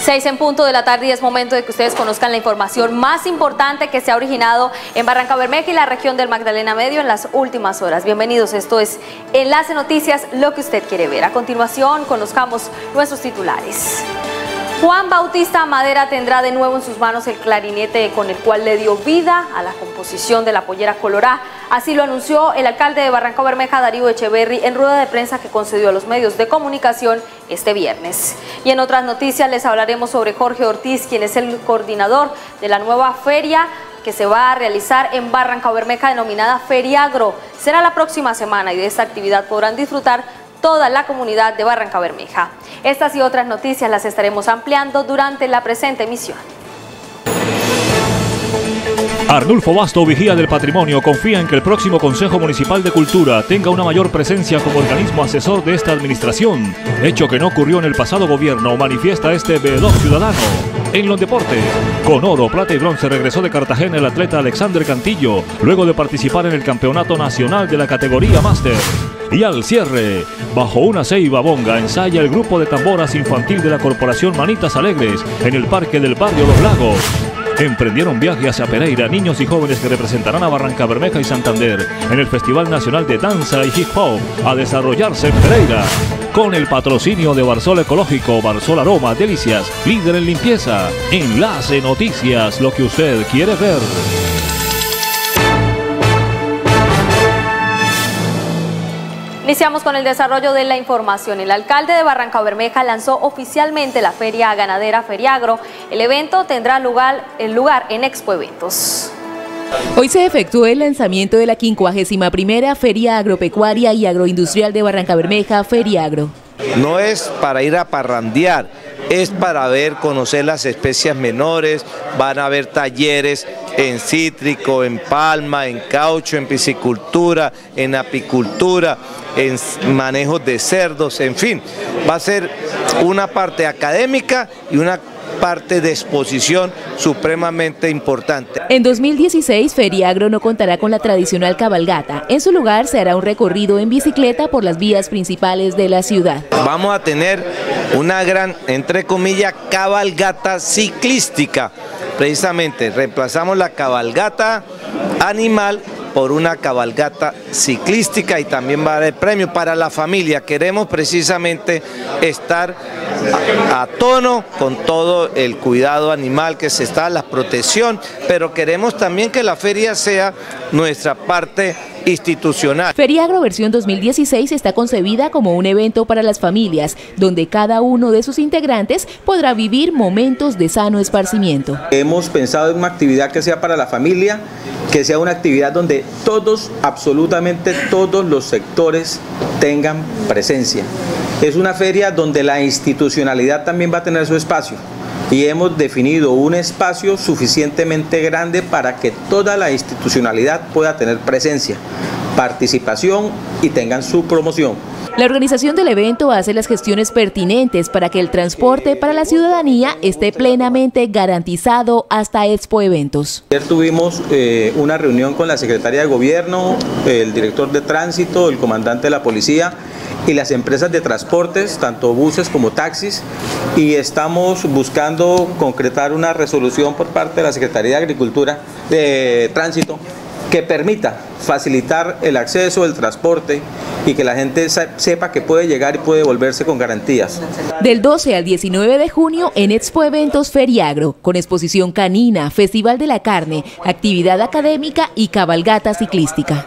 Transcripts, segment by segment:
6 en punto de la tarde y es momento de que ustedes conozcan la información más importante que se ha originado en Barrancabermeja y la región del Magdalena Medio en las últimas horas. Bienvenidos, esto es Enlace Noticias, lo que usted quiere ver. A continuación, conozcamos nuestros titulares. Juan Bautista Madera tendrá de nuevo en sus manos el clarinete con el cual le dio vida a la composición de la Pollera Colorá. Así lo anunció el alcalde de Barrancabermeja, Darío Echeverry, en rueda de prensa que concedió a los medios de comunicación este viernes. Y en otras noticias les hablaremos sobre Jorge Ortiz, quien es el coordinador de la nueva feria que se va a realizar en Barrancabermeja denominada Feriagro. Será la próxima semana y de esta actividad podrán disfrutar toda la comunidad de Barrancabermeja. Estas y otras noticias las estaremos ampliando durante la presente emisión. Arnulfo Basto, vigía del patrimonio, confía en que el próximo Consejo Municipal de Cultura tenga una mayor presencia como organismo asesor de esta administración, hecho que no ocurrió en el pasado gobierno, manifiesta este veedor ciudadano. En los deportes, con oro, plata y bronce regresó de Cartagena el atleta Alexander Cantillo, luego de participar en el Campeonato Nacional de la categoría Máster. Y al cierre, bajo una ceiba bonga, ensaya el grupo de tamboras infantil de la Corporación Manitas Alegres en el Parque del Barrio Los Lagos. Emprendieron viaje hacia Pereira niños y jóvenes que representarán a Barrancabermeja y Santander en el Festival Nacional de Danza y Hip Hop a desarrollarse en Pereira. Con el patrocinio de Barsol Ecológico, Barsol Aroma, Delicias, líder en limpieza. Enlace Noticias, lo que usted quiere ver. Iniciamos con el desarrollo de la información. El alcalde de Barrancabermeja lanzó oficialmente la feria ganadera Feriagro. El evento tendrá lugar en Expo Eventos. Hoy se efectuó el lanzamiento de la 51ª Feria Agropecuaria y Agroindustrial de Barrancabermeja, Feriagro. No es para ir a parrandear, es para ver, conocer las especies menores, van a haber talleres en cítrico, en palma, en caucho, en piscicultura, en apicultura, en manejos de cerdos, en fin, va a ser una parte académica y una parte de exposición supremamente importante. En 2016, Feriagro no contará con la tradicional cabalgata. En su lugar se hará un recorrido en bicicleta por las vías principales de la ciudad. Vamos a tener una gran, entre comillas, cabalgata ciclística. Precisamente reemplazamos la cabalgata animal por una cabalgata ciclística y también va a haber premio para la familia. Queremos precisamente estar a tono con todo el cuidado animal que se está, la protección, pero queremos también que la feria sea nuestra parte institucional. Feriagro versión 2016 está concebida como un evento para las familias, donde cada uno de sus integrantes podrá vivir momentos de sano esparcimiento. Hemos pensado en una actividad que sea para la familia, que sea una actividad donde todos, absolutamente todos los sectores tengan presencia. Es una feria donde la institucionalidad también va a tener su espacio. Y hemos definido un espacio suficientemente grande para que toda la institucionalidad pueda tener presencia, participación y tengan su promoción. La organización del evento hace las gestiones pertinentes para que el transporte para la ciudadanía esté plenamente garantizado hasta Expo Eventos. Ayer tuvimos una reunión con la secretaria de Gobierno, el director de Tránsito, el comandante de la Policía y las empresas de transportes, tanto buses como taxis, y estamos buscando concretar una resolución por parte de la Secretaría de Agricultura, de Tránsito, que permita facilitar el acceso, el transporte y que la gente sepa que puede llegar y puede volverse con garantías. Del 12 al 19 de junio en Expo Eventos Feriagro, con exposición canina, Festival de la Carne, actividad académica y cabalgata ciclística.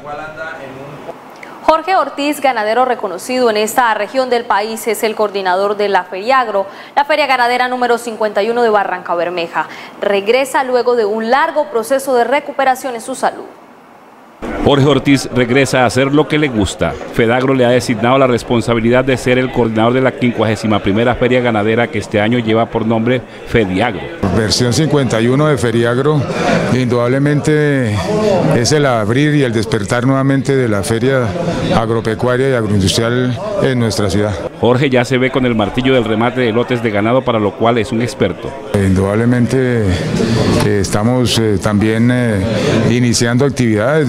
Jorge Ortiz, ganadero reconocido en esta región del país, es el coordinador de la Feriagro, la feria ganadera número 51 de Barrancabermeja. Regresa luego de un largo proceso de recuperación en su salud. Jorge Ortiz regresa a hacer lo que le gusta. Fedagro le ha designado la responsabilidad de ser el coordinador de la 51ª Feria Ganadera que este año lleva por nombre Feriagro. Versión 51 de Feriagro, indudablemente es el abrir y el despertar nuevamente de la feria agropecuaria y agroindustrial en nuestra ciudad. Jorge ya se ve con el martillo del remate de lotes de ganado, para lo cual es un experto. Indudablemente estamos también iniciando actividades después de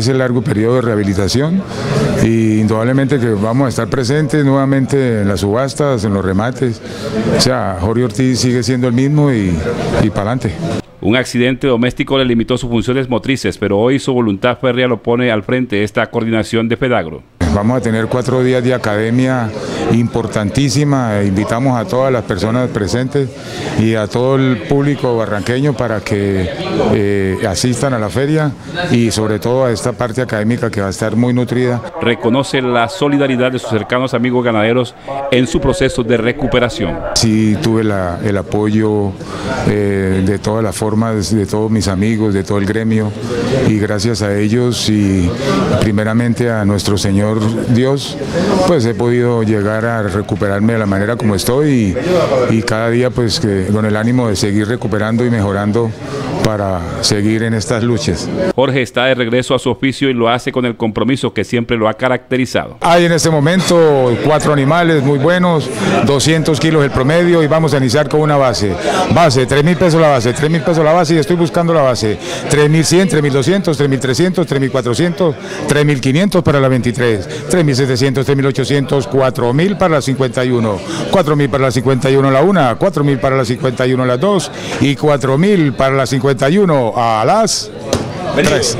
ese largo periodo de rehabilitación, y indudablemente que vamos a estar presentes nuevamente en las subastas, en los remates. O sea, Jorge Ortiz sigue siendo el mismo y para adelante. Un accidente doméstico le limitó sus funciones motrices, pero hoy su voluntad férrea lo pone al frente de esta coordinación de FEDAGRO. Vamos a tener 4 días de academia importantísima. Invitamos a todas las personas presentes y a todo el público barranqueño para que asistan a la feria y sobre todo a esta parte académica que va a estar muy nutrida. Reconoce la solidaridad de sus cercanos amigos ganaderos en su proceso de recuperación. Sí, tuve el apoyo de todas las formas, de todos mis amigos, de todo el gremio, y gracias a ellos y primeramente a nuestro Señor Dios, pues he podido llegar a recuperarme de la manera como estoy y cada día pues con el ánimo de seguir recuperando y mejorando para seguir en estas luchas. Jorge está de regreso a su oficio y lo hace con el compromiso que siempre lo ha caracterizado. Hay en este momento 4 animales muy buenos, 200 kilos el promedio, y vamos a iniciar con una base. Base, 3.000 pesos la base, 3.000 pesos la base, y estoy buscando la base. 3.100, 3.200, 3.300, 3.400, 3.500 para la 23. 3.700, 3.800, 4.000 para la 51, 4.000 para la 51 la 1, 4.000 para la 51 las 2 y 4.000 para la 51 a las 3.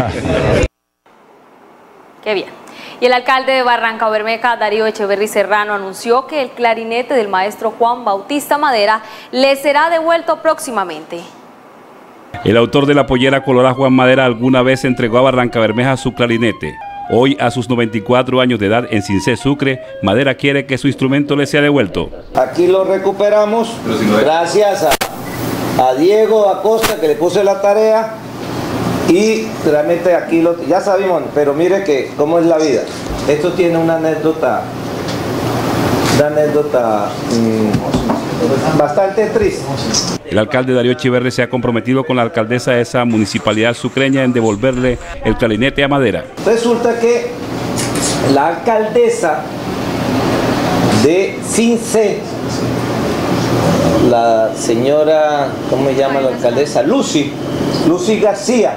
Qué bien. Y el alcalde de Barrancabermeja, Darío Echeverry Serrano, anunció que el clarinete del maestro Juan Bautista Madera le será devuelto próximamente. El autor de la pollera colorada Juan Madera alguna vez entregó a Barrancabermeja su clarinete. Hoy, a sus 94 años de edad en Cincé, Sucre, Madera quiere que su instrumento le sea devuelto. Aquí lo recuperamos gracias a Diego Acosta, que le puse la tarea, y realmente aquí ya sabemos, pero mire que cómo es la vida. Esto tiene una anécdota bastante triste. El alcalde Darío Echeverry se ha comprometido con la alcaldesa de esa municipalidad sucreña en devolverle el clarinete a Madera. Resulta que la alcaldesa de Cincé, la señora, ¿cómo se llama la alcaldesa? Lucy García,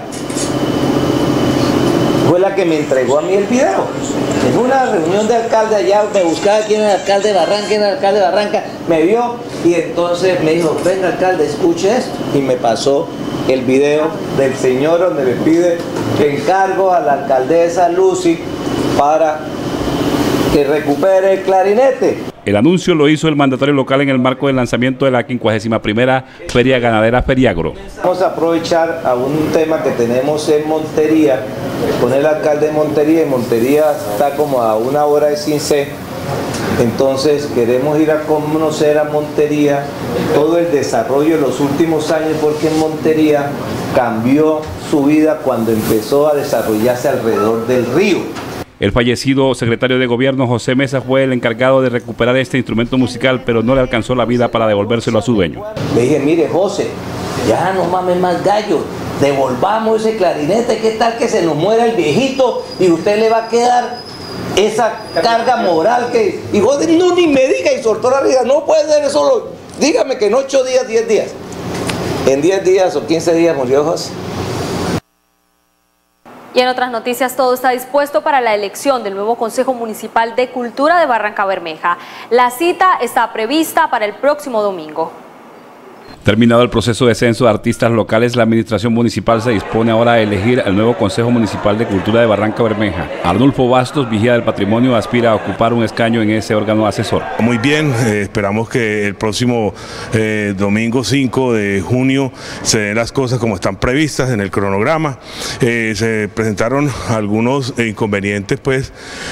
fue la que me entregó a mí el video. En una reunión de alcalde allá, me buscaba quién era el alcalde de Barranca, me vio y entonces me dijo, venga alcalde, escuche esto. Y me pasó el video del señor donde le pide encargo a la alcaldesa Lucy para que recupere el clarinete. El anuncio lo hizo el mandatario local en el marco del lanzamiento de la 51ª Feria Ganadera Feriagro. Vamos a aprovechar a un tema que tenemos en Montería, con el alcalde de Montería, y Montería está como a 1 hora de Cincé. Entonces queremos ir a conocer a Montería, todo el desarrollo de los últimos años, porque en Montería cambió su vida cuando empezó a desarrollarse alrededor del río. El fallecido secretario de gobierno José Mesa fue el encargado de recuperar este instrumento musical, pero no le alcanzó la vida para devolvérselo a su dueño. Le dije, mire José, ya no mames más gallo, devolvamos ese clarinete, ¿qué tal que se nos muera el viejito y usted le va a quedar esa carga moral que... Y José no, ni me diga, y soltó la vida, no puede ser eso, dígame que en 8 días, 10 días. En 10 días o 15 días murió José. Y en otras noticias, todo está dispuesto para la elección del nuevo Consejo Municipal de Cultura de Barrancabermeja. La cita está prevista para el próximo domingo. Terminado el proceso de censo de artistas locales, la administración municipal se dispone ahora a elegir al nuevo Consejo Municipal de Cultura de Barrancabermeja. Arnulfo Bastos, vigía del patrimonio, aspira a ocupar un escaño en ese órgano asesor. Muy bien, esperamos que el próximo domingo 5 de junio se den las cosas como están previstas en el cronograma. Se presentaron algunos inconvenientes pues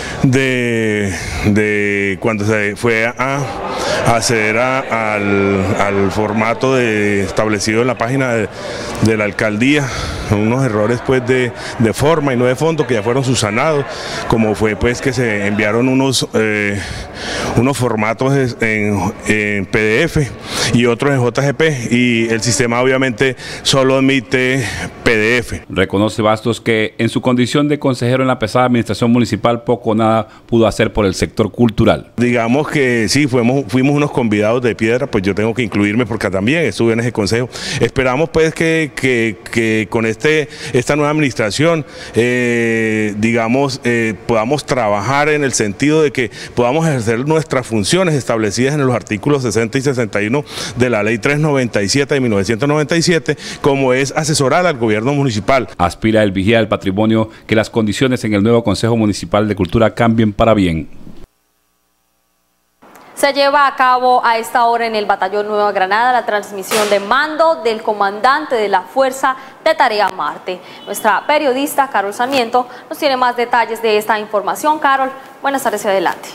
de cuando se fue a acceder al formato establecido en la página de la alcaldía, unos errores pues de forma y no de fondo que ya fueron subsanados, como fue pues que se enviaron unos formatos en PDF y otros en JGP, y el sistema obviamente solo admite PDF. Reconoce Bastos que en su condición de consejero en la pesada administración municipal poco o nada pudo hacer por el sector cultural. Digamos que sí, fuimos unos convidados de piedra, pues yo tengo que incluirme porque también también estuve en ese consejo. Esperamos pues que con esta nueva administración, digamos, podamos trabajar en el sentido de que podamos ejercer nuestras funciones establecidas en los artículos 60 y 61 de la Ley 397 de 1997, como es asesorar al gobierno municipal. Aspira el vigía del patrimonio que las condiciones en el nuevo Consejo Municipal de Cultura cambien para bien. Se lleva a cabo a esta hora en el Batallón Nueva Granada la transmisión de mando del comandante de la Fuerza de Tarea Marte. Nuestra periodista Carol Sarmiento nos tiene más detalles de esta información. Carol, buenas tardes y adelante.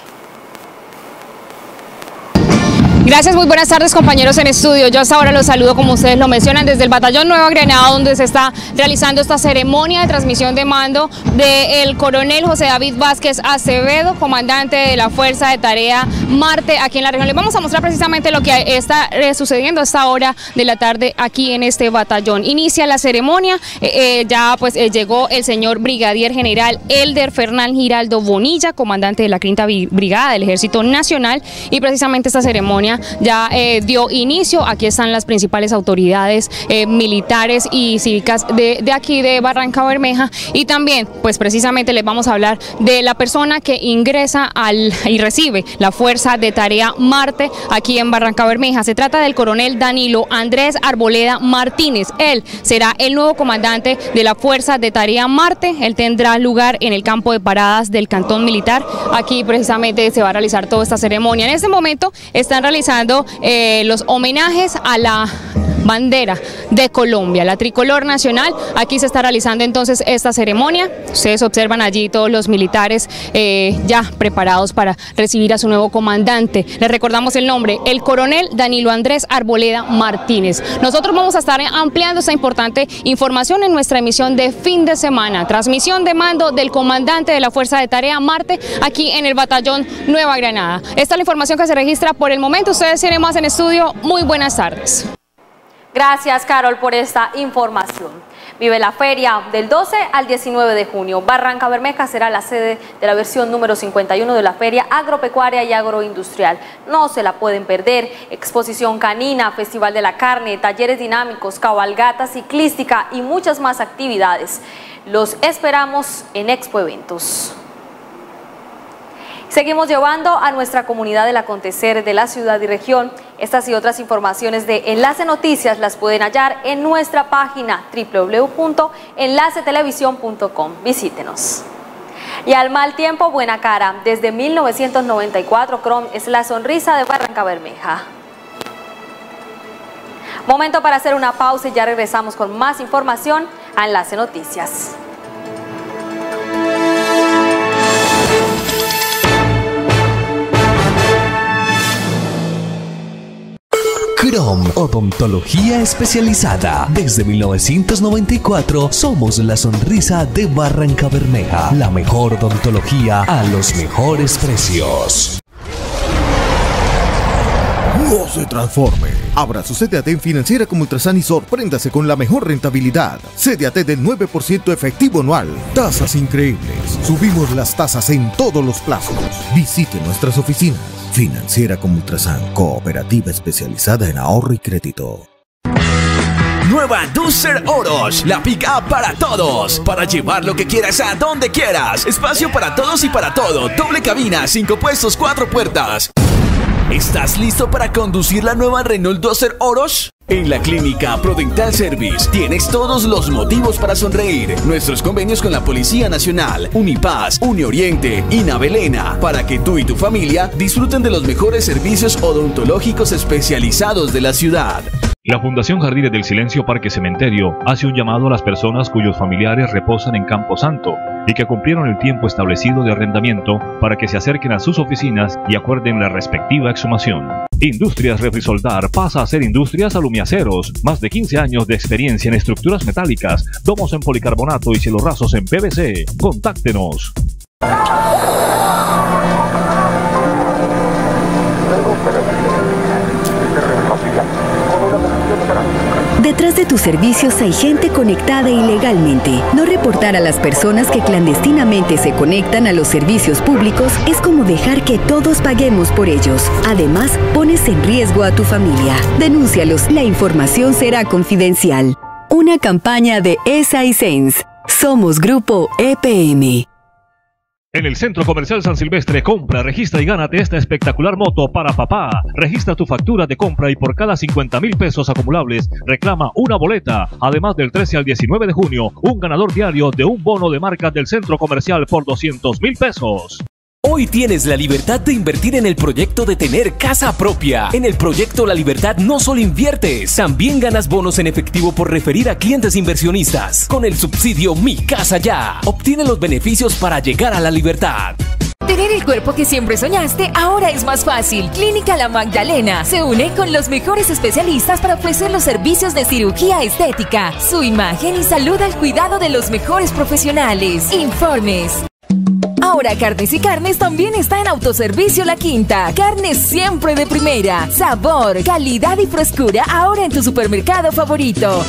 Gracias, muy buenas tardes compañeros en estudio. Yo hasta ahora los saludo como ustedes lo mencionan desde el Batallón Nueva Granada, donde se está realizando esta ceremonia de transmisión de mando del coronel José David Vázquez Acevedo, comandante de la Fuerza de Tarea Marte aquí en la región. Les vamos a mostrar precisamente lo que está sucediendo a esta hora de la tarde aquí en este batallón. Inicia la ceremonia, ya pues llegó el señor brigadier general Elder Fernán Giraldo Bonilla, comandante de la 5ª Brigada del Ejército Nacional, y precisamente esta ceremonia ya dio inicio. Aquí están las principales autoridades militares y cívicas de aquí de Barranca Bermeja, y también pues precisamente les vamos a hablar de la persona que ingresa y recibe la Fuerza de Tarea Marte aquí en Barranca Bermeja. Se trata del coronel Danilo Andrés Arboleda Martínez. Él será el nuevo comandante de la Fuerza de Tarea Marte. Él tendrá lugar en el campo de paradas del Cantón Militar. Aquí precisamente se va a realizar toda esta ceremonia. En este momento están realizando los homenajes a la bandera de Colombia, la tricolor nacional. Aquí se está realizando entonces esta ceremonia. Ustedes observan allí todos los militares ya preparados para recibir a su nuevo comandante. Les recordamos el nombre, el coronel Danilo Andrés Arboleda Martínez. Nosotros vamos a estar ampliando esta importante información en nuestra emisión de fin de semana. Transmisión de mando del comandante de la Fuerza de Tarea Marte aquí en el Batallón Nueva Granada. Esta es la información que se registra por el momento. Ustedes tienen más en estudio. Muy buenas tardes. Gracias, Carol, por esta información. Vive la feria del 12 al 19 de junio. Barranca Bermeja será la sede de la versión número 51 de la Feria Agropecuaria y Agroindustrial. No se la pueden perder. Exposición canina, Festival de la Carne, talleres dinámicos, cabalgata ciclística y muchas más actividades. Los esperamos en Expo Eventos. Seguimos llevando a nuestra comunidad el acontecer de la ciudad y región. Estas y otras informaciones de Enlace Noticias las pueden hallar en nuestra página www.enlacetelevisión.com. Visítenos. Y al mal tiempo, buena cara. Desde 1994, Chrome es la sonrisa de Barranca Bermeja. Momento para hacer una pausa y ya regresamos con más información a Enlace Noticias. Chrome Odontología Especializada. Desde 1994 somos la sonrisa de Barranca Bermeja. La mejor odontología a los mejores precios. No se transforme. Abra su CDAT en Financiera como Ultrasan y sorpréndase con la mejor rentabilidad. CDAT del 9% efectivo anual. Tasas increíbles. Subimos las tasas en todos los plazos. Visite nuestras oficinas. Financiera como Ultrasan, cooperativa especializada en ahorro y crédito. Nueva Duster Oroch, la pick-up para todos, para llevar lo que quieras a donde quieras. Espacio para todos y para todo. Doble cabina, 5 puestos, 4 puertas. ¿Estás listo para conducir la nueva Renault Duster Oroch? En la Clínica ProDental Service tienes todos los motivos para sonreír. Nuestros convenios con la Policía Nacional, Unipaz, Unioriente y Navelena, para que tú y tu familia disfruten de los mejores servicios odontológicos especializados de la ciudad. La Fundación Jardines del Silencio Parque Cementerio hace un llamado a las personas cuyos familiares reposan en Campo Santo y que cumplieron el tiempo establecido de arrendamiento para que se acerquen a sus oficinas y acuerden la respectiva exhumación. Industrias Refrisoldar pasa a ser Industrias Alumiaceros. Más de 15 años de experiencia en estructuras metálicas, domos en policarbonato y cielorrazos en PVC. Contáctenos. Detrás Detrás de tus servicios hay gente conectada ilegalmente. No reportar a las personas que clandestinamente se conectan a los servicios públicos es como dejar que todos paguemos por ellos. Además, pones en riesgo a tu familia. Denúncialos, la información será confidencial. Una campaña de ESA y SENS. Somos Grupo EPM. En el Centro Comercial San Silvestre, compra, registra y gánate esta espectacular moto para papá. Registra tu factura de compra y por cada 50,000 pesos acumulables reclama una boleta. Además, del 13 al 19 de junio, un ganador diario de un bono de marca del Centro Comercial por 200,000 pesos. Hoy tienes la libertad de invertir en el proyecto de tener casa propia. En el proyecto La Libertad no solo inviertes, también ganas bonos en efectivo por referir a clientes inversionistas. Con el subsidio Mi Casa Ya, obtiene los beneficios para llegar a la libertad. Tener el cuerpo que siempre soñaste ahora es más fácil. Clínica La Magdalena se une con los mejores especialistas para ofrecer los servicios de cirugía estética, su imagen y salud al cuidado de los mejores profesionales. Informes. Ahora Carnes y Carnes también está en Autoservicio La Quinta. Carnes siempre de primera. Sabor, calidad y frescura ahora en tu supermercado favorito.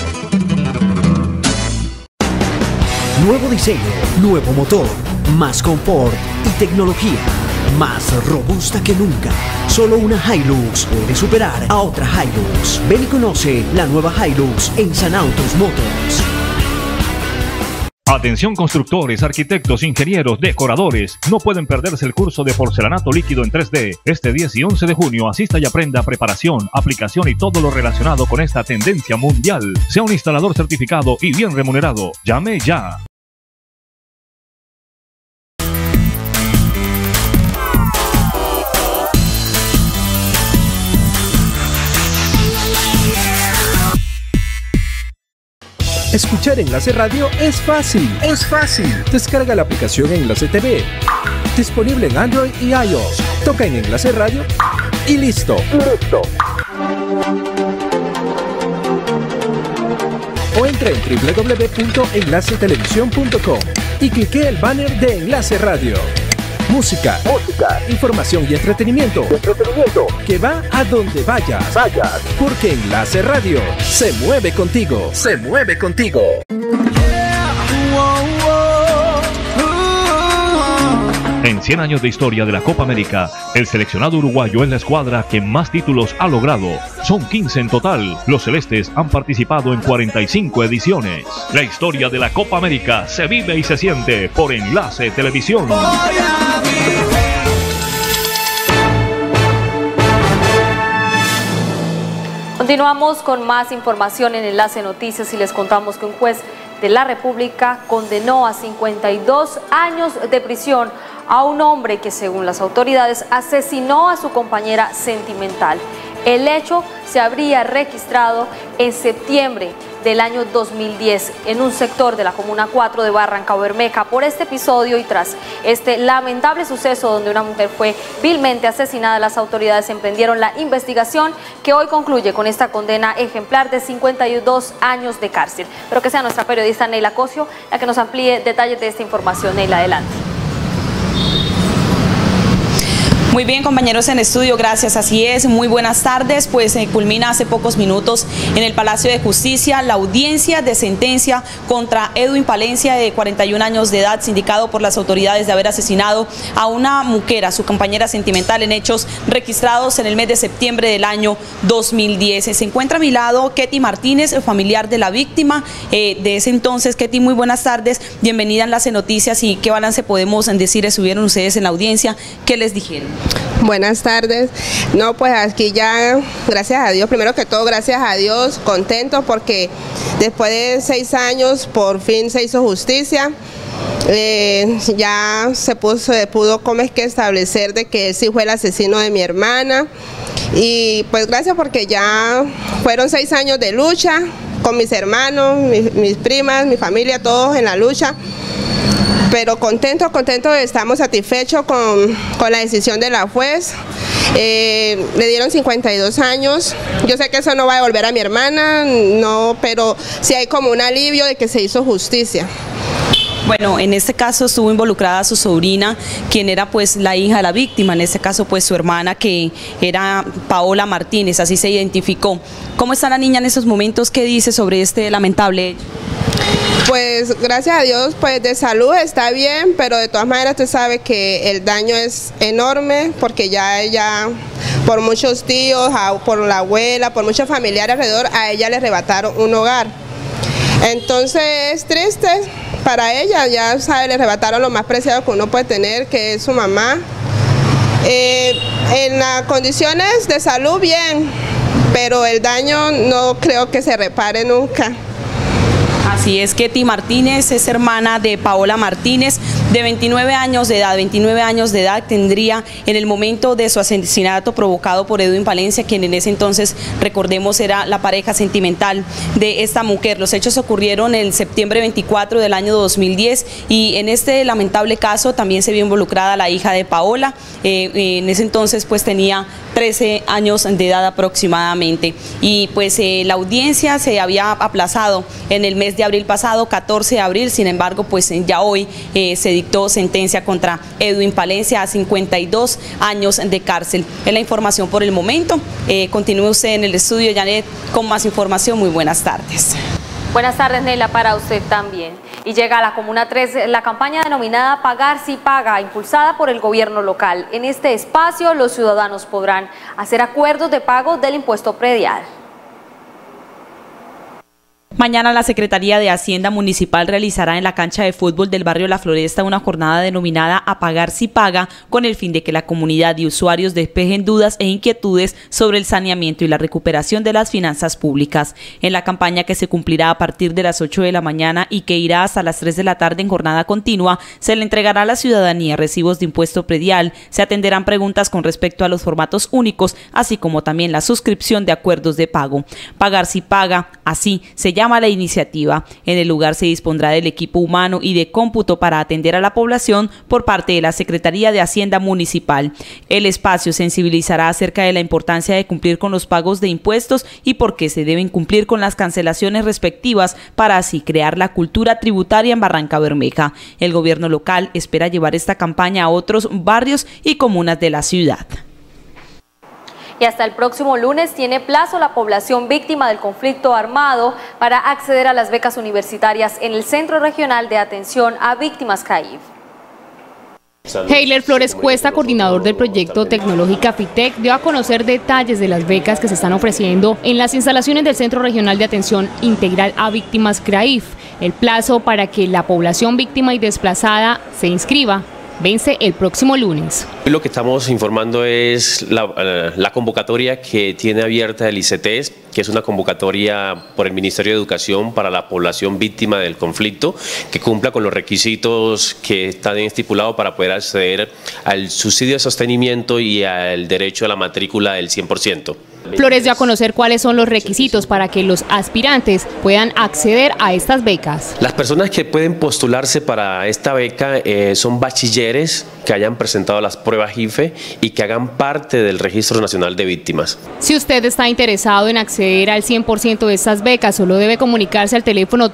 Nuevo diseño, nuevo motor, más confort y tecnología. Más robusta que nunca. Solo una Hilux puede superar a otra Hilux. Ven y conoce la nueva Hilux en San Autos Motors. Atención constructores, arquitectos, ingenieros, decoradores. No pueden perderse el curso de porcelanato líquido en 3D. Este 10 y 11 de junio asista y aprenda preparación, aplicación y todo lo relacionado con esta tendencia mundial. Sea un instalador certificado y bien remunerado. Llame ya. Escuchar Enlace Radio es fácil. Descarga la aplicación Enlace TV. Disponible en Android y iOS. Toca en Enlace Radio y listo. O entre en www.enlacetelevisión.com y clique el banner de Enlace Radio. Música, información y entretenimiento. Que va a donde vayas. Porque Enlace Radio se mueve contigo. En 100 años de historia de la Copa América, el seleccionado uruguayo es la escuadra que más títulos ha logrado. Son 15 en total. Los celestes han participado en 45 ediciones. La historia de la Copa América se vive y se siente por Enlace Televisión. Continuamos con más información en Enlace Noticias y les contamos que un juez de la República condenó a 52 años de prisión a un hombre que, según las autoridades, asesinó a su compañera sentimental. El hecho se habría registrado en septiembre del año 2010 en un sector de la Comuna 4 de Barrancabermeja. Por este episodio y tras este lamentable suceso donde una mujer fue vilmente asesinada, las autoridades emprendieron la investigación que hoy concluye con esta condena ejemplar de 52 años de cárcel. Pero que sea nuestra periodista Neila Cosio la que nos amplíe detalles de esta información. Neila, adelante. Muy bien, compañeros en estudio, gracias. Así es, muy buenas tardes. Pues culmina hace pocos minutos en el Palacio de Justicia la audiencia de sentencia contra Edwin Palencia, de 41 años de edad, sindicado por las autoridades de haber asesinado a una mujer, a su compañera sentimental, en hechos registrados en el mes de septiembre del año 2010. Se encuentra a mi lado Ketty Martínez, familiar de la víctima de ese entonces. Ketty, muy buenas tardes, bienvenida a Enlace Noticias. ¿Y qué balance podemos decir estuvieron ustedes en la audiencia? ¿Qué les dijeron? Buenas tardes. No, pues aquí ya, gracias a Dios, primero que todo, gracias a Dios, contentos porque después de 6 años por fin se hizo justicia. Ya se pudo como es que establecer de que él sí fue el asesino de mi hermana. Y pues gracias porque ya fueron 6 años de lucha con mis hermanos, mis primas, mi familia, todos en la lucha. Pero contentos, estamos satisfechos con la decisión de la juez. Le dieron 52 años. Yo sé que eso no va a devolver a mi hermana, no, pero sí hay como un alivio de que se hizo justicia. Bueno, en este caso estuvo involucrada su sobrina, quien era pues la hija de la víctima, en este caso pues su hermana, que era Paola Martínez, así se identificó. ¿Cómo está la niña en esos momentos? ¿Qué dice sobre este lamentable hecho? Pues gracias a Dios, pues de salud está bien, pero de todas maneras usted sabe que el daño es enorme, porque ya ella, por muchos tíos, por la abuela, por muchos familiares alrededor, a ella le arrebataron un hogar. Entonces es triste para ella, ya sabe, le arrebataron lo más preciado que uno puede tener, que es su mamá. En las condiciones de salud bien, pero el daño no creo que se repare nunca. Así es, Ketty Martínez es hermana de Paola Martínez, de 29 años de edad. 29 años de edad tendría en el momento de su asesinato provocado por Edwin Palencia, quien en ese entonces, recordemos, era la pareja sentimental de esta mujer. Los hechos ocurrieron el septiembre 24 del año 2010 y en este lamentable caso también se vio involucrada la hija de Paola. En ese entonces pues tenía 13 años de edad aproximadamente, y pues la audiencia se había aplazado en el mes de abril pasado, 14 de abril, sin embargo pues ya hoy se dictó sentencia contra Edwin Palencia a 52 años de cárcel. Es la información por el momento. Continúe usted en el estudio, Janet, con más información. Muy buenas tardes. Buenas tardes, Neila, para usted también. Y llega a la Comuna 3 la campaña denominada Pagar si Paga, impulsada por el gobierno local. En este espacio los ciudadanos podrán hacer acuerdos de pago del impuesto predial. Mañana la Secretaría de Hacienda Municipal realizará en la cancha de fútbol del barrio La Floresta una jornada denominada A Pagar si Paga, con el fin de que la comunidad y usuarios despejen dudas e inquietudes sobre el saneamiento y la recuperación de las finanzas públicas. En la campaña, que se cumplirá a partir de las 8 de la mañana y que irá hasta las 3 de la tarde en jornada continua, se le entregará a la ciudadanía recibos de impuesto predial, se atenderán preguntas con respecto a los formatos únicos, así como también la suscripción de acuerdos de pago. Pagar si Paga, así se llama la iniciativa. En el lugar se dispondrá del equipo humano y de cómputo para atender a la población por parte de la Secretaría de Hacienda Municipal. El espacio sensibilizará acerca de la importancia de cumplir con los pagos de impuestos y por qué se deben cumplir con las cancelaciones respectivas, para así crear la cultura tributaria en Barrancabermeja. El gobierno local espera llevar esta campaña a otros barrios y comunas de la ciudad. Y hasta el próximo lunes tiene plazo la población víctima del conflicto armado para acceder a las becas universitarias en el Centro Regional de Atención a Víctimas CAIF. Heiler Flores Cuesta, coordinador del proyecto Tecnológica FITEC, dio a conocer detalles de las becas que se están ofreciendo en las instalaciones del Centro Regional de Atención Integral a Víctimas CRAIF. El plazo para que la población víctima y desplazada se inscriba vence el próximo lunes. Lo que estamos informando es la convocatoria que tiene abierta el ICETES, que es una convocatoria por el Ministerio de Educación para la población víctima del conflicto, que cumpla con los requisitos que están estipulados para poder acceder al subsidio de sostenimiento y al derecho a la matrícula del 100%. Flores dio a conocer cuáles son los requisitos para que los aspirantes puedan acceder a estas becas. Las personas que pueden postularse para esta beca son bachilleres que hayan presentado las pruebas IFE y que hagan parte del Registro Nacional de Víctimas. Si usted está interesado en acceder al 100% de estas becas, solo debe comunicarse al teléfono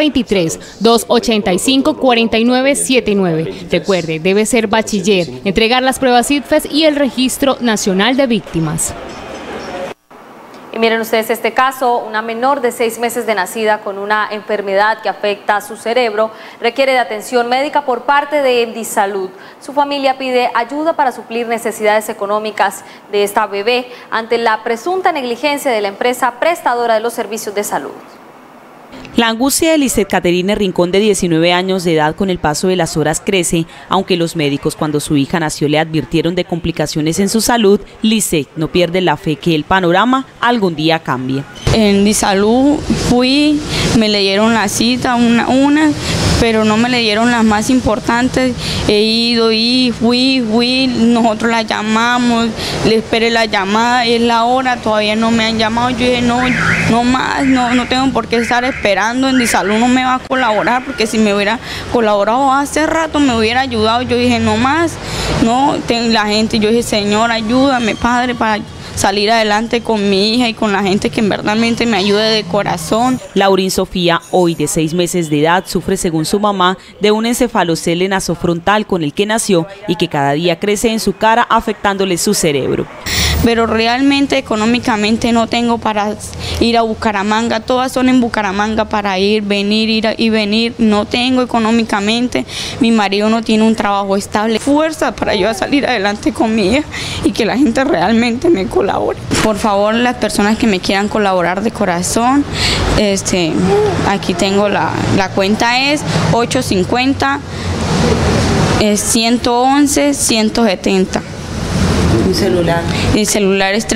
323-285-4979. Recuerde, debe ser bachiller, entregar las pruebas IFES y el Registro Nacional de Víctimas. Y miren ustedes este caso, una menor de 6 meses de nacida con una enfermedad que afecta a su cerebro requiere de atención médica por parte de Endisalud. Su familia pide ayuda para suplir necesidades económicas de esta bebé ante la presunta negligencia de la empresa prestadora de los servicios de salud. La angustia de Lisette Caterine Rincón, de 19 años de edad, con el paso de las horas crece. Aunque los médicos, cuando su hija nació, le advirtieron de complicaciones en su salud, Lisette no pierde la fe que el panorama algún día cambie. En Endisalud fui, me leyeron la cita, una, pero no me leyeron las más importantes. He ido y fui, nosotros la llamamos, le esperé la llamada, es la hora, todavía no me han llamado. Yo dije, no más, no tengo por qué estar esperando. Endisalud no me va a colaborar, porque si me hubiera colaborado hace rato me hubiera ayudado. Yo dije, no más, no, la gente, yo dije, Señor, ayúdame, Padre, para salir adelante con mi hija y con la gente que verdaderamente me ayude de corazón. Laurín Sofía, hoy de 6 meses de edad, sufre, según su mamá, de un encefalocele nasofrontal con el que nació y que cada día crece en su cara, afectándole su cerebro. Pero realmente económicamente no tengo para ir a Bucaramanga, todas son en Bucaramanga para ir y venir, no tengo económicamente, mi marido no tiene un trabajo estable, fuerza para yo salir adelante con mi hija y que la gente realmente me colabore. Por favor, las personas que me quieran colaborar de corazón, aquí tengo la cuenta es 850 111 170. ¿Un celular? El celular es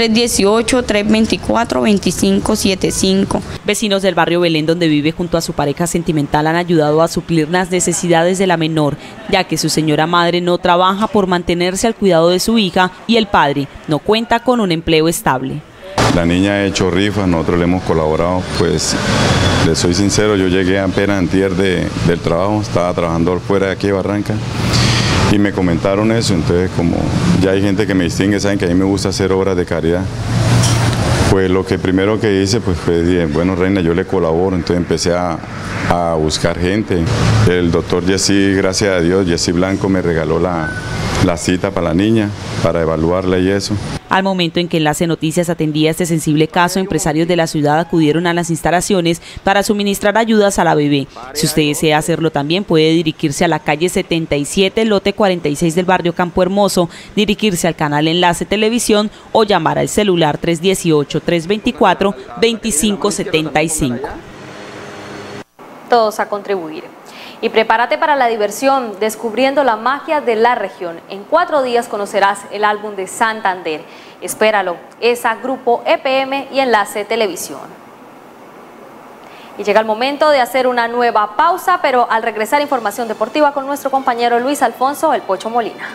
318-324-2575. Vecinos del barrio Belén, donde vive junto a su pareja sentimental, han ayudado a suplir las necesidades de la menor, ya que su señora madre no trabaja por mantenerse al cuidado de su hija y el padre no cuenta con un empleo estable. La niña ha hecho rifas, nosotros le hemos colaborado, pues le soy sincero, yo llegué apenas antier del trabajo, estaba trabajando fuera de aquí de Barranca. Y me comentaron eso, entonces como ya hay gente que me distingue, saben que a mí me gusta hacer obras de caridad. Pues lo que primero que hice pues fue, bueno Reina, yo le colaboro, entonces empecé a buscar gente. El doctor Jessy, gracias a Dios, Jessy Blanco me regaló la cita para la niña, para evaluarla y eso. Al momento en que Enlace Noticias atendía este sensible caso, empresarios de la ciudad acudieron a las instalaciones para suministrar ayudas a la bebé. Si usted desea hacerlo también, puede dirigirse a la calle 77, lote 46 del barrio Campo Hermoso, dirigirse al canal Enlace Televisión o llamar al celular 318-324-2575. Todos a contribuir. Y prepárate para la diversión, descubriendo la magia de la región. En 4 días conocerás el álbum de Santander. Espéralo, es a Grupo EPM y Enlace Televisión. Y llega el momento de hacer una nueva pausa, pero al regresar, información deportiva con nuestro compañero Luis Alfonso El Pocho Molina.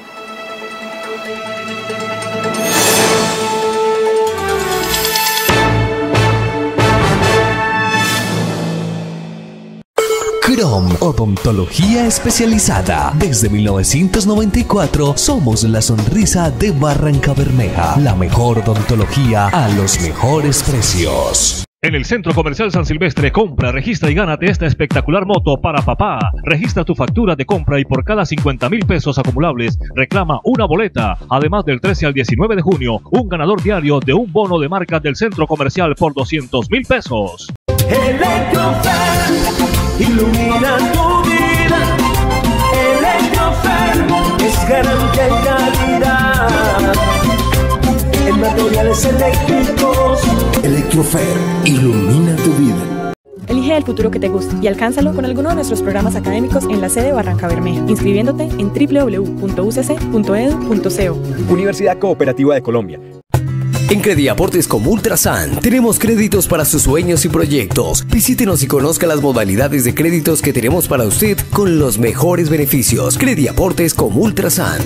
Crom, odontología especializada. Desde 1994 somos la sonrisa de Barrancabermeja. La mejor odontología a los mejores precios. En el Centro Comercial San Silvestre, compra, registra y gánate esta espectacular moto para papá. Registra tu factura de compra y por cada 50,000 pesos acumulables reclama una boleta. Además, del 13 al 19 de junio, un ganador diario de un bono de marca del Centro Comercial por 200,000 pesos. Electrofer, ilumina tu vida. Electrofer es garantía y calidad en materiales eléctricos. Electrofer, ilumina tu vida. Elige el futuro que te guste y alcánzalo con alguno de nuestros programas académicos en la sede Barrancabermeja, inscribiéndote en www.ucc.edu.co. Universidad Cooperativa de Colombia. En Crediaportes como Ultrasan tenemos créditos para sus sueños y proyectos. Visítenos y conozca las modalidades de créditos que tenemos para usted con los mejores beneficios. Crediaportes como Ultrasan.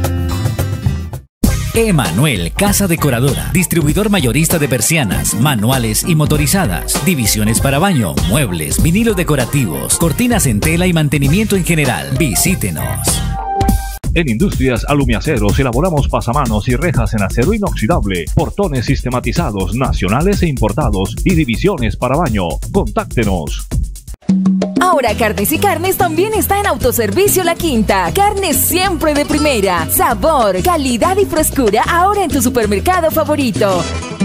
Emanuel Casa Decoradora, distribuidor mayorista de persianas, manuales y motorizadas, divisiones para baño, muebles, vinilos decorativos, cortinas en tela y mantenimiento en general. Visítenos. En Industrias Alumiaceros elaboramos pasamanos y rejas en acero inoxidable, portones sistematizados nacionales e importados y divisiones para baño. Contáctenos. Ahora Carnes y Carnes también está en Autoservicio La Quinta. Carnes siempre de primera. Sabor, calidad y frescura ahora en tu supermercado favorito.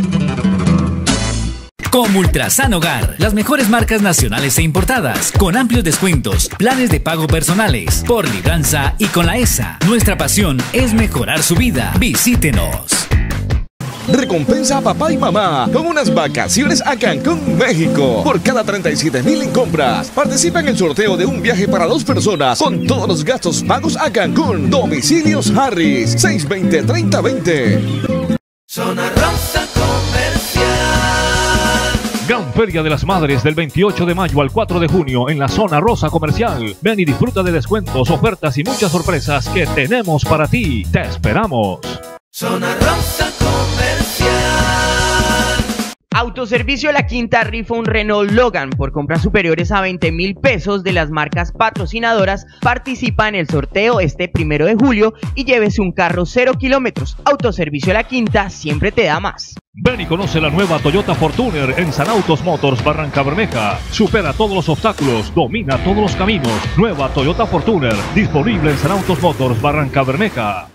Como Ultrasan Hogar, las mejores marcas nacionales e importadas, con amplios descuentos, planes de pago personales, por libranza y con la ESA. Nuestra pasión es mejorar su vida. Visítenos. Recompensa a papá y mamá con unas vacaciones a Cancún, México. Por cada 37,000 en compras, participa en el sorteo de un viaje para 2 personas con todos los gastos pagos a Cancún. Domicilios Harris, 620-3020. Zona Rosa Comercial. Gran Feria de las Madres del 28 de mayo al 4 de junio en la Zona Rosa Comercial. Ven y disfruta de descuentos, ofertas y muchas sorpresas que tenemos para ti. Te esperamos. Zona Rosa Comercial. Autoservicio La Quinta rifa un Renault Logan por compras superiores a 20.000 pesos de las marcas patrocinadoras. Participa en el sorteo este 1 de julio y llévese un carro 0 kilómetros. Autoservicio La Quinta siempre te da más. Ven y conoce la nueva Toyota Fortuner en San Autos Motors Barrancabermeja. Supera todos los obstáculos, domina todos los caminos. Nueva Toyota Fortuner, disponible en San Autos Motors Barrancabermeja.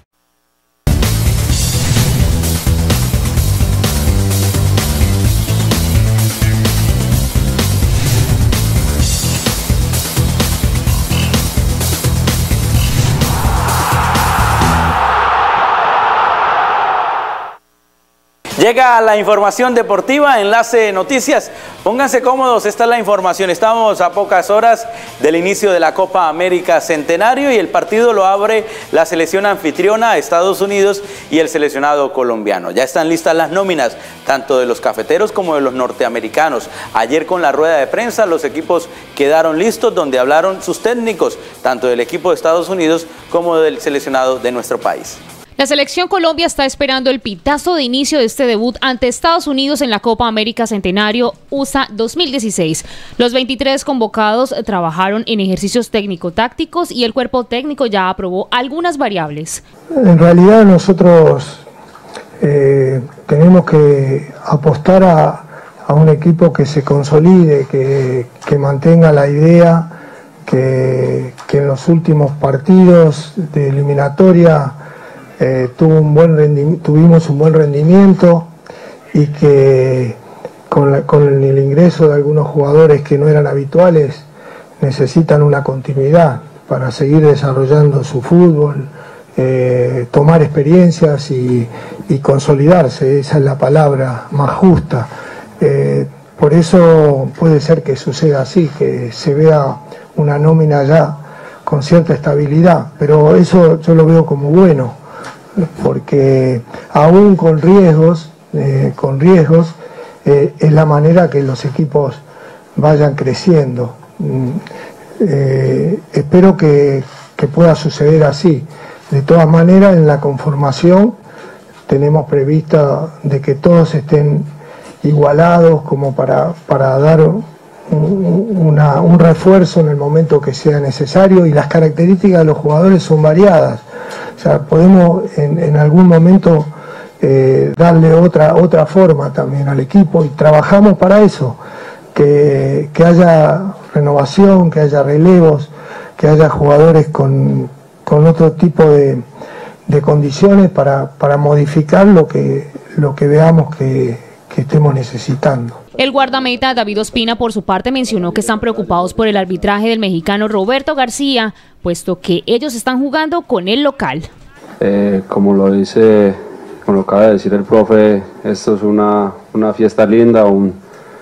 Llega la información deportiva, Enlace Noticias. Pónganse cómodos, esta es la información. Estamos a pocas horas del inicio de la Copa América Centenario y el partido lo abre la selección anfitriona, Estados Unidos, y el seleccionado colombiano. Ya están listas las nóminas, tanto de los cafeteros como de los norteamericanos. Ayer con la rueda de prensa los equipos quedaron listos, donde hablaron sus técnicos, tanto del equipo de Estados Unidos como del seleccionado de nuestro país. La selección Colombia está esperando el pitazo de inicio de este debut ante Estados Unidos en la Copa América Centenario USA 2016. Los 23 convocados trabajaron en ejercicios técnico-tácticos y el cuerpo técnico ya aprobó algunas variables. En realidad nosotros tenemos que apostar a un equipo que se consolide, que mantenga la idea, que en los últimos partidos de eliminatoria tuvimos un buen rendimiento y que con el ingreso de algunos jugadores que no eran habituales necesitan una continuidad para seguir desarrollando su fútbol, tomar experiencias y consolidarse, esa es la palabra más justa. Por eso puede ser que suceda así, que se vea una nómina ya con cierta estabilidad, pero eso yo lo veo como bueno, porque aún con riesgos es la manera que los equipos vayan creciendo. Espero que pueda suceder así. De todas maneras, en la conformación tenemos prevista de que todos estén igualados como para dar un refuerzo en el momento que sea necesario, y las características de los jugadores son variadas. O sea, podemos en algún momento darle otra forma también al equipo, y trabajamos para eso, que haya renovación, que haya relevos, que haya jugadores con otro tipo de condiciones para modificar lo que veamos que estemos necesitando. El guardameta David Ospina, por su parte, mencionó que están preocupados por el arbitraje del mexicano Roberto García, puesto que ellos están jugando con el local. Como lo acaba de decir el profe, esto es una fiesta linda, un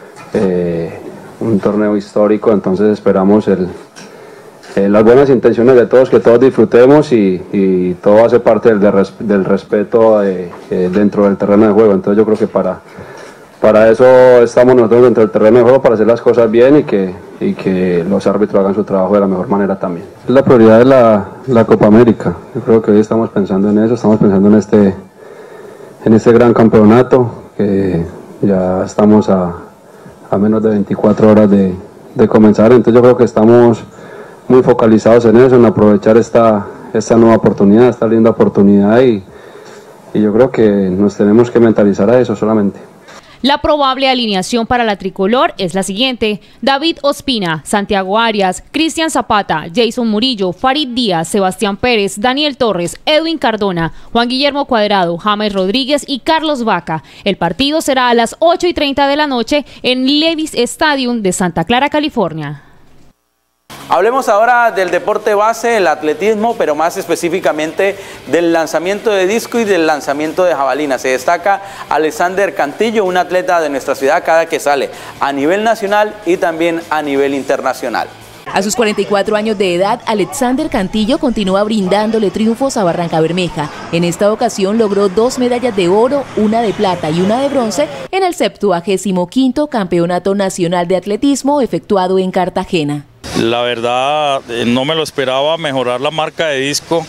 torneo histórico, entonces esperamos las buenas intenciones de todos, que todos disfrutemos y todo hace parte del respeto dentro del terreno de juego. Entonces yo creo que para eso estamos nosotros dentro del terreno de juego, para hacer las cosas bien y que los árbitros hagan su trabajo de la mejor manera también. La prioridad es la Copa América. Yo creo que hoy estamos pensando en eso, estamos pensando en este gran campeonato, que ya estamos a menos de 24 horas de comenzar. Entonces yo creo que estamos muy focalizados en eso, en aprovechar esta nueva oportunidad, esta linda oportunidad, y yo creo que nos tenemos que mentalizar a eso solamente. La probable alineación para la tricolor es la siguiente: David Ospina, Santiago Arias, Cristian Zapata, Jason Murillo, Farid Díaz, Sebastián Pérez, Daniel Torres, Edwin Cardona, Juan Guillermo Cuadrado, James Rodríguez y Carlos Vaca. El partido será a las 8:30 de la noche en Levi's Stadium de Santa Clara, California. Hablemos ahora del deporte base, el atletismo, pero más específicamente del lanzamiento de disco y del lanzamiento de jabalina. Se destaca Alexander Cantillo, un atleta de nuestra ciudad cada que sale a nivel nacional y también a nivel internacional. A sus 44 años de edad, Alexander Cantillo continúa brindándole triunfos a Barrancabermeja. En esta ocasión logró 2 medallas de oro, una de plata y una de bronce en el 75º Campeonato Nacional de Atletismo efectuado en Cartagena. La verdad no me lo esperaba, mejorar la marca de disco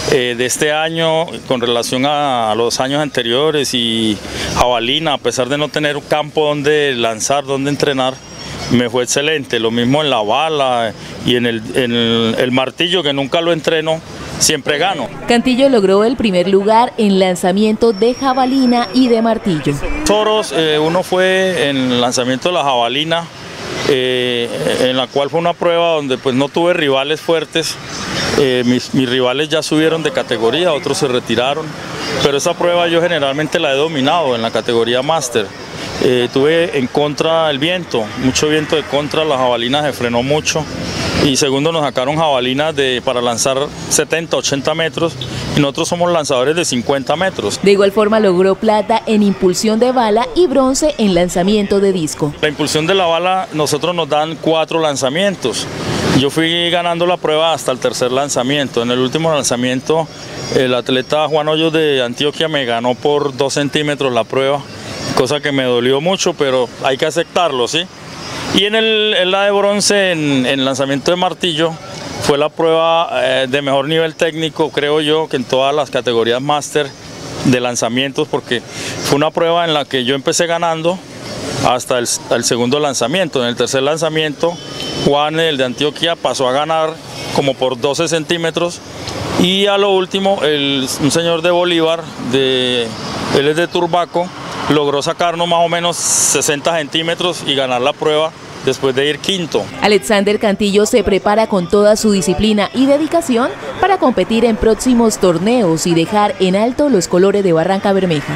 de este año con relación a los años anteriores, y jabalina, a pesar de no tener un campo donde lanzar, donde entrenar, me fue excelente. Lo mismo en la bala y en el martillo, que nunca lo entreno, siempre gano. Cantillo logró el primer lugar en lanzamiento de jabalina y de martillo. Soros, uno fue en el lanzamiento de la jabalina, en la cual fue una prueba donde pues no tuve rivales fuertes. Mis rivales ya subieron de categoría, otros se retiraron, pero esa prueba yo generalmente la he dominado en la categoría máster. Tuve en contra el viento, mucho viento de contra, la jabalina se frenó mucho, y segundo nos sacaron jabalinas para lanzar 70, 80 metros, y nosotros somos lanzadores de 50 metros. De igual forma logró plata en impulsión de bala y bronce en lanzamiento de disco. La impulsión de la bala, nosotros nos dan 4 lanzamientos. Yo fui ganando la prueba hasta el tercer lanzamiento. En el último lanzamiento, el atleta Juan Hoyos de Antioquia me ganó por 2 centímetros la prueba, cosa que me dolió mucho, pero hay que aceptarlo, ¿sí? Y en la de bronce, en lanzamiento de martillo, fue la prueba de mejor nivel técnico, creo yo, que en todas las categorías máster de lanzamientos, porque fue una prueba en la que yo empecé ganando hasta el segundo lanzamiento. En el tercer lanzamiento, Juan, el de Antioquia, pasó a ganar como por 12 centímetros, y a lo último, un señor de Bolívar, él es de Turbaco, logró sacarnos más o menos 60 centímetros y ganar la prueba después de ir quinto. Alexander Cantillo se prepara con toda su disciplina y dedicación para competir en próximos torneos y dejar en alto los colores de Barrancabermeja.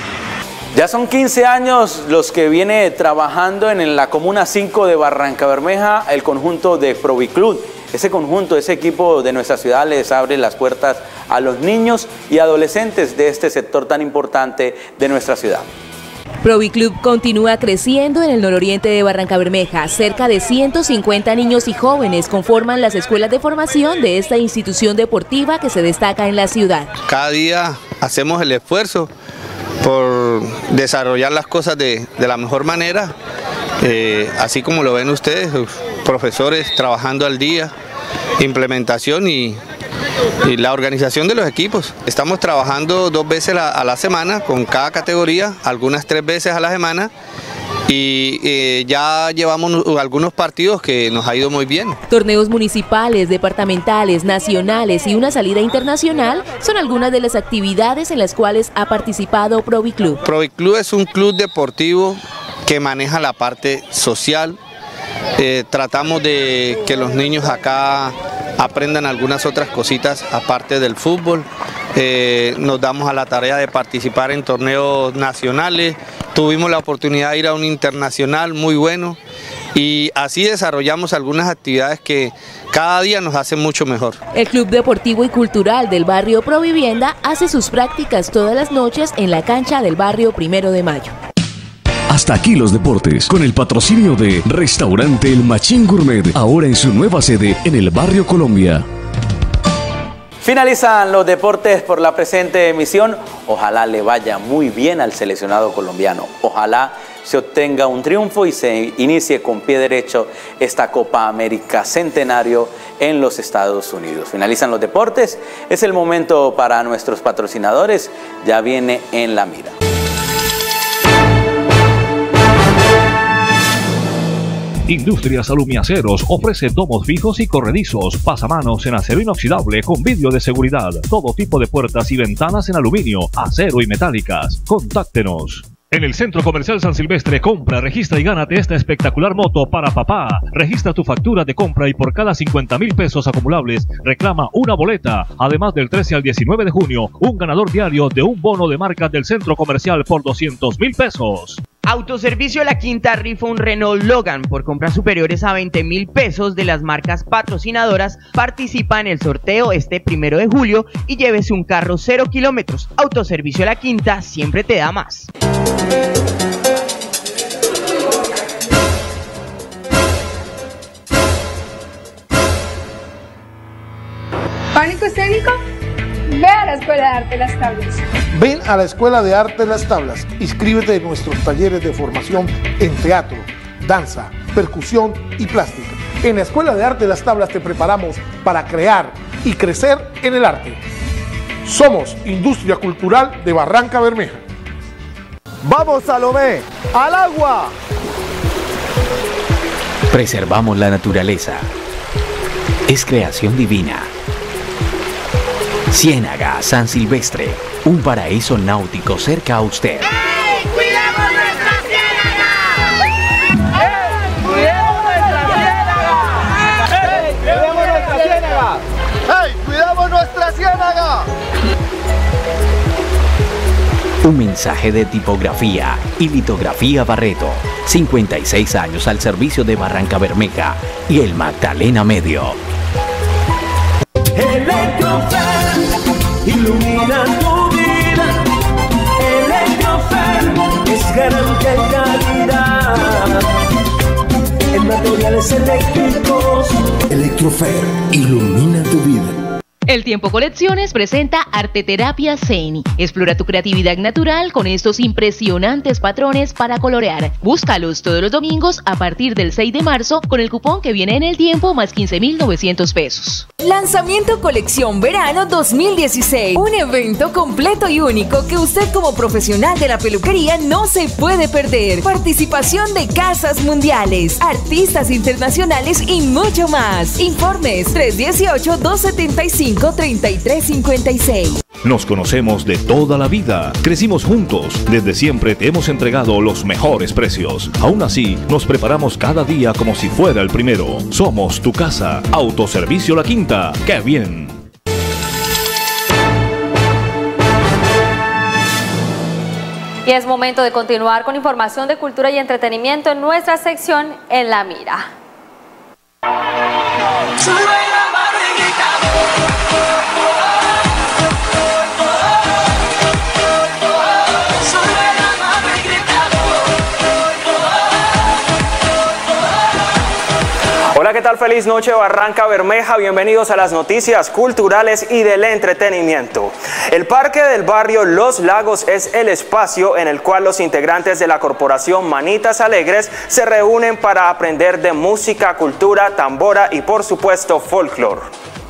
Ya son 15 años los que viene trabajando en la Comuna 5 de Barrancabermeja el conjunto de Proviclub. Ese conjunto, ese equipo de nuestra ciudad les abre las puertas a los niños y adolescentes de este sector tan importante de nuestra ciudad. Proviclub continúa creciendo en el nororiente de Barrancabermeja. Cerca de 150 niños y jóvenes conforman las escuelas de formación de esta institución deportiva que se destaca en la ciudad. Cada día hacemos el esfuerzo por desarrollar las cosas de la mejor manera, así como lo ven ustedes, profesores trabajando al día, implementación y la organización de los equipos. Estamos trabajando 2 veces a la semana con cada categoría, algunas 3 veces a la semana, y ya llevamos algunos partidos que nos ha ido muy bien. Torneos municipales, departamentales, nacionales y una salida internacional son algunas de las actividades en las cuales ha participado Proviclub. Proviclub es un club deportivo que maneja la parte social. Tratamos de que los niños acá aprendan algunas otras cositas aparte del fútbol. Nos damos a la tarea de participar en torneos nacionales. Tuvimos la oportunidad de ir a un internacional muy bueno, y así desarrollamos algunas actividades que cada día nos hacen mucho mejor. El Club Deportivo y Cultural del barrio Provivienda hace sus prácticas todas las noches en la cancha del barrio 1 de Mayo. Hasta aquí los deportes, con el patrocinio de Restaurante El Machín Gourmet, ahora en su nueva sede en el barrio Colombia. Finalizan los deportes por la presente emisión. Ojalá le vaya muy bien al seleccionado colombiano. Ojalá se obtenga un triunfo y se inicie con pie derecho esta Copa América Centenario en los Estados Unidos. Finalizan los deportes. Es el momento para nuestros patrocinadores. Ya viene En la Mira. Industrias Alumiaceros ofrece domos fijos y corredizos, pasamanos en acero inoxidable con vidrio de seguridad, todo tipo de puertas y ventanas en aluminio, acero y metálicas. Contáctenos. En el Centro Comercial San Silvestre, compra, registra y gánate esta espectacular moto para papá. Registra tu factura de compra y por cada 50,000 pesos acumulables reclama una boleta. Además, del 13 al 19 de junio, un ganador diario de un bono de marca del Centro Comercial por 200,000 pesos. Autoservicio La Quinta rifa un Renault Logan por compras superiores a 20,000 pesos de las marcas patrocinadoras. Participa en el sorteo este 1 de julio y llévese un carro 0 kilómetros. Autoservicio La Quinta siempre te da más. ¿Pánico escénico? Ve a la Escuela de Arte Las Tablas. Ven a la Escuela de Arte Las Tablas. Inscríbete en nuestros talleres de formación en teatro, danza, percusión y plástica. En la Escuela de Arte Las Tablas te preparamos para crear y crecer en el arte. Somos Industria Cultural de Barranca Bermeja. ¡Vamos, Salomé! ¡Al agua! Preservamos la naturaleza. Es creación divina. Ciénaga San Silvestre, un paraíso náutico cerca a usted. ¡Ey! ¡Cuidemos nuestra ciénaga! ¡Ey! ¡Cuidemos nuestra ciénaga! ¡Ey! ¡Cuidemos nuestra ciénaga! ¡Ey! ¡Cuidamos nuestra ciénaga! Un mensaje de tipografía y litografía Barreto. 56 años al servicio de Barranca Bermeja y el Magdalena Medio. Electrofer, ilumina tu vida. Electrofer es garantía y calidad en materiales eléctricos. Electrofer, ilumina tu vida. El Tiempo Colecciones presenta Arteterapia Zen. Explora tu creatividad natural con estos impresionantes patrones para colorear. Búscalos todos los domingos a partir del 6 de marzo con el cupón que viene en el tiempo más 15.900 pesos. Lanzamiento Colección Verano 2016. Un evento completo y único que usted como profesional de la peluquería no se puede perder. Participación de casas mundiales, artistas internacionales y mucho más. Informes 318-275-3356. Nos conocemos de toda la vida, crecimos juntos, desde siempre te hemos entregado los mejores precios. Aún así, nos preparamos cada día como si fuera el primero. Somos tu casa, Autoservicio La Quinta. ¡Qué bien! Y es momento de continuar con información de cultura y entretenimiento en nuestra sección En la Mira. Hola, ¿qué tal? Feliz noche, Barranca Bermeja. Bienvenidos a las noticias culturales y del entretenimiento. El Parque del Barrio Los Lagos es el espacio en el cual los integrantes de la corporación Manitas Alegres se reúnen para aprender de música, cultura, tambora y por supuesto folclore.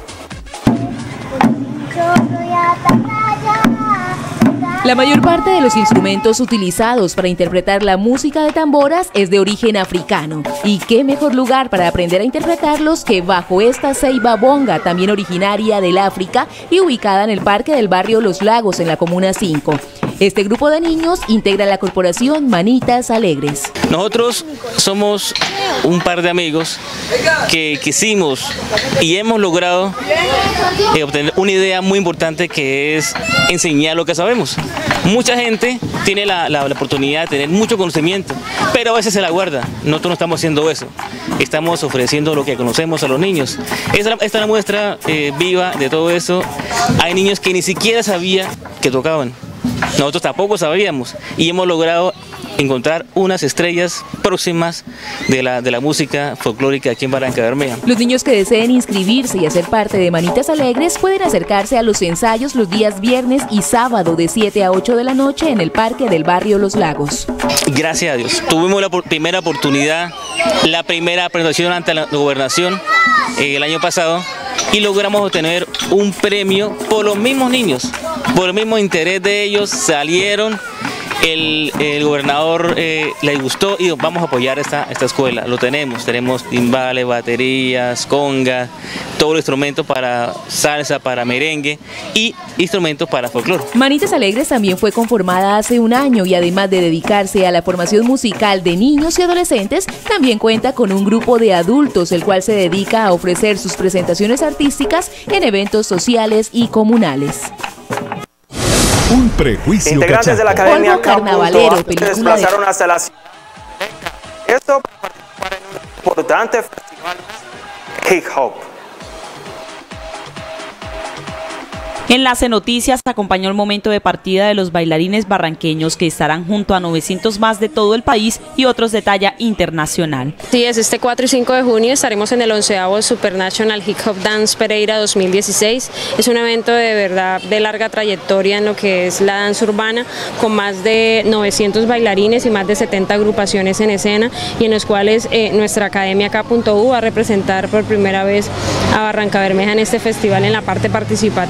La mayor parte de los instrumentos utilizados para interpretar la música de tamboras es de origen africano. Y qué mejor lugar para aprender a interpretarlos que bajo esta ceiba bonga, también originaria del África y ubicada en el Parque del Barrio Los Lagos en la Comuna 5. Este grupo de niños integra la corporación Manitas Alegres. Nosotros somos un par de amigos que quisimos y hemos logrado obtener una idea muy importante, que es enseñar lo que sabemos. Mucha gente tiene la oportunidad de tener mucho conocimiento, pero a veces se la guarda. Nosotros no estamos haciendo eso. Estamos ofreciendo lo que conocemos a los niños. Esta es la muestra viva de todo eso. Hay niños que ni siquiera sabían que tocaban. Nosotros tampoco sabíamos y hemos logrado encontrar unas estrellas próximas de la música folclórica aquí en Barranca Bermeja. Los niños que deseen inscribirse y hacer parte de Manitas Alegres pueden acercarse a los ensayos los días viernes y sábado de 7 a 8 de la noche en el Parque del Barrio Los Lagos. Gracias a Dios. Tuvimos la primera oportunidad, la primera presentación ante la gobernación el año pasado y logramos obtener un premio por los mismos niños, por el mismo interés de ellos. Salieron. El gobernador le gustó y vamos a apoyar esta escuela. Lo tenemos timbales, baterías, congas, todo el instrumento para salsa, para merengue y instrumentos para folclore. Manitas Alegres también fue conformada hace un año y además de dedicarse a la formación musical de niños y adolescentes, también cuenta con un grupo de adultos, el cual se dedica a ofrecer sus presentaciones artísticas en eventos sociales y comunales. Un prejuicio. Integrantes de la Academia Carnavalero se desplazaron hasta la ciudad. Esto para participar en un importante festival hip hop. Enlace Noticias acompañó el momento de partida de los bailarines barranqueños que estarán junto a 900 más de todo el país y otros de talla internacional. Sí, es este 4 y 5 de junio estaremos en el 11º Supernational Hip Hop Dance Pereira 2016. Es un evento de verdad de larga trayectoria en lo que es la danza urbana, con más de 900 bailarines y más de 70 agrupaciones en escena, y en los cuales nuestra Academia K.U va a representar por primera vez a Barranca Bermeja en este festival en la parte participativa.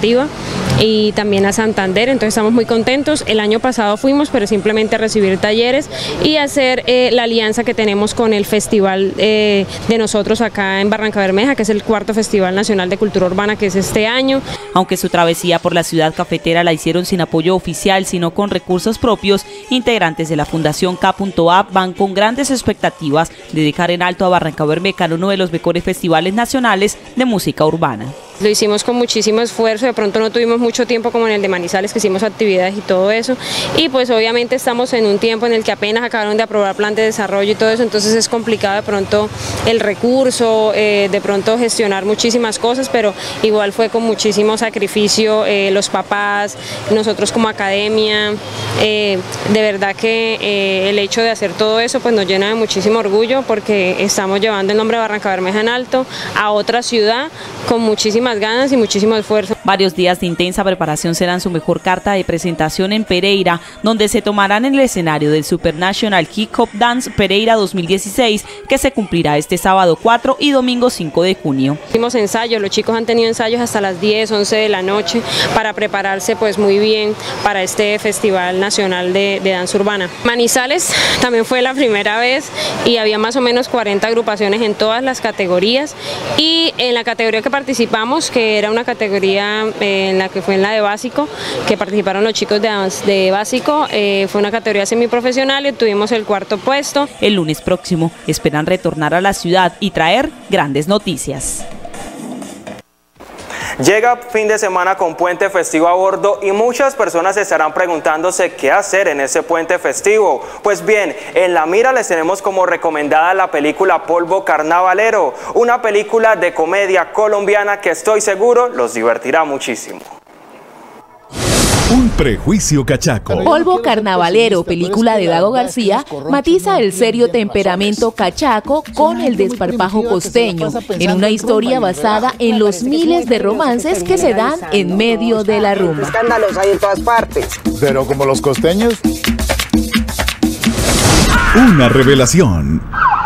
y también a Santander, entonces estamos muy contentos. El año pasado fuimos, pero simplemente a recibir talleres y hacer la alianza que tenemos con el festival de nosotros acá en Barrancabermeja, que es el 4º Festival Nacional de Cultura Urbana, que es este año. Aunque su travesía por la ciudad cafetera la hicieron sin apoyo oficial, sino con recursos propios, integrantes de la Fundación K.A van con grandes expectativas de dejar en alto a Barrancabermeja en uno de los mejores festivales nacionales de música urbana. Lo hicimos con muchísimo esfuerzo, de pronto no tuvimos mucho tiempo como en el de Manizales, que hicimos actividades y todo eso, y pues obviamente estamos en un tiempo en el que apenas acabaron de aprobar plan de desarrollo y todo eso, entonces es complicado de pronto el recurso, de pronto gestionar muchísimas cosas, pero igual fue con muchísimo sacrificio, los papás, nosotros como academia, de verdad que el hecho de hacer todo eso pues nos llena de muchísimo orgullo, porque estamos llevando el nombre de Barrancabermeja en alto a otra ciudad con muchísimas ganas y muchísimo esfuerzo. Varios días de intensa preparación serán su mejor carta de presentación en Pereira, donde se tomarán en el escenario del Supernational Hip Hop Dance Pereira 2016, que se cumplirá este sábado 4 y domingo 5 de junio. Hicimos ensayos, los chicos han tenido ensayos hasta las 10, 11 de la noche para prepararse pues muy bien para este Festival Nacional de Danza Urbana. Manizales también fue la primera vez y había más o menos 40 agrupaciones en todas las categorías, y en la categoría que participamos, que era una categoría en la que fue en la de básico, que participaron los chicos de básico, fue una categoría semiprofesional y tuvimos el 4º puesto. El lunes próximo esperan retornar a la ciudad y traer grandes noticias. Llega fin de semana con puente festivo a bordo y muchas personas estarán preguntándose qué hacer en ese puente festivo. Pues bien, en La Mira les tenemos como recomendada la película Polvo Carnavalero, una película de comedia colombiana que estoy seguro los divertirá muchísimo. Un prejuicio cachaco. Polvo Carnavalero, película de Dago García, matiza el serio temperamento cachaco con el desparpajo costeño, en una historia basada en los miles de romances que se dan en medio de la rumba. Escándalos hay en todas partes. Pero como los costeños. Una revelación.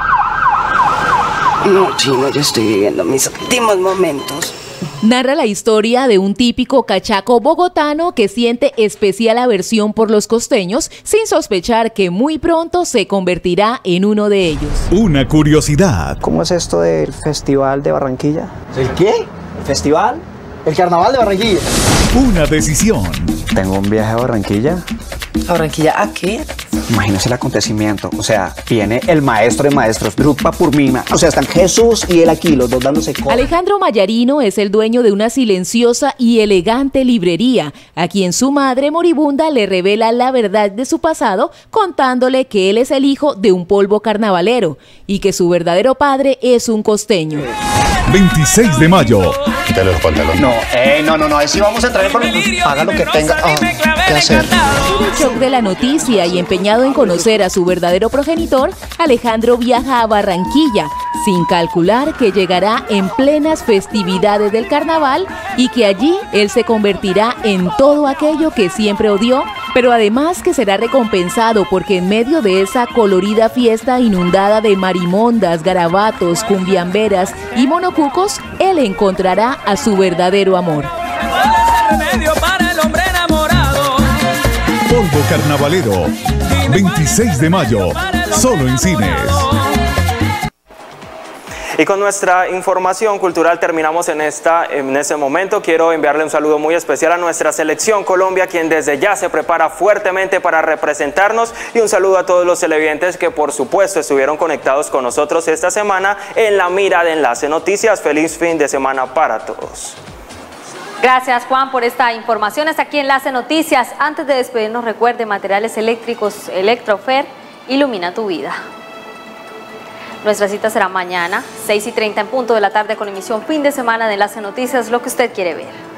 No, chino, yo estoy viviendo mis últimos momentos. Narra la historia de un típico cachaco bogotano que siente especial aversión por los costeños, sin sospechar que muy pronto se convertirá en uno de ellos. Una curiosidad. ¿Cómo es esto del Festival de Barranquilla? ¿El qué? ¿El festival? ¿El Carnaval de Barranquilla? Una decisión. Tengo un viaje a Barranquilla. ¿A Barranquilla a qué? Imagínese el acontecimiento, o sea, viene el maestro de maestros, Drupa Purmima, o sea, están Jesús y él aquí, los dos dándose cola. Alejandro Mayarino es el dueño de una silenciosa y elegante librería, a quien su madre moribunda le revela la verdad de su pasado, contándole que él es el hijo de un polvo carnavalero y que su verdadero padre es un costeño. 26 de mayo. Quítale los pantalones. No, ahí sí vamos a entrar con... Haga lo que tenga que hacer. En el shock de la noticia y empeñado en conocer a su verdadero progenitor, Alejandro viaja a Barranquilla, sin calcular que llegará en plenas festividades del carnaval y que allí él se convertirá en todo aquello que siempre odió, pero además que será recompensado porque en medio de esa colorida fiesta inundada de marimondas, garabatos, cumbiamberas y monocucos, él encontrará a su verdadero amor. Polvo Carnavalero, 26 de mayo, solo en cines. Y con nuestra información cultural terminamos en ese momento. Quiero enviarle un saludo muy especial a nuestra selección Colombia, quien desde ya se prepara fuertemente para representarnos, y un saludo a todos los televidentes que por supuesto estuvieron conectados con nosotros esta semana en La Mira de Enlace Noticias. Feliz fin de semana para todos. Gracias, Juan, por esta información. Hasta aquí Enlace Noticias. Antes de despedirnos, recuerde, materiales eléctricos Electrofer, ilumina tu vida. Nuestra cita será mañana, 6:30 en punto de la tarde, con emisión fin de semana de Enlace Noticias, lo que usted quiere ver.